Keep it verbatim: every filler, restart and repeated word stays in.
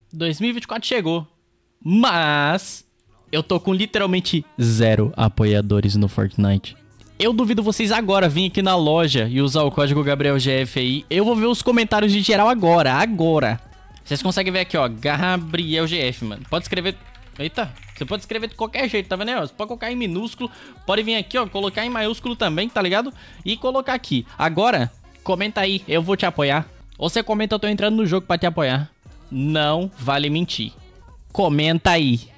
dois mil e vinte e quatro chegou. Mas eu tô com literalmente zero apoiadores no Fortnite. Eu duvido vocês agora virem aqui na loja e usar o código Gabriel G F aí. Eu vou ver os comentários de geral agora, agora. Vocês conseguem ver aqui, ó, Gabriel G F, mano. Pode escrever... Eita, você pode escrever de qualquer jeito, tá vendo aí, ó? Você pode colocar em minúsculo, pode vir aqui, ó, colocar em maiúsculo também, tá ligado? E colocar aqui. Agora, comenta aí, eu vou te apoiar. Ou você comenta, eu tô entrando no jogo pra te apoiar. Não vale mentir. Comenta aí.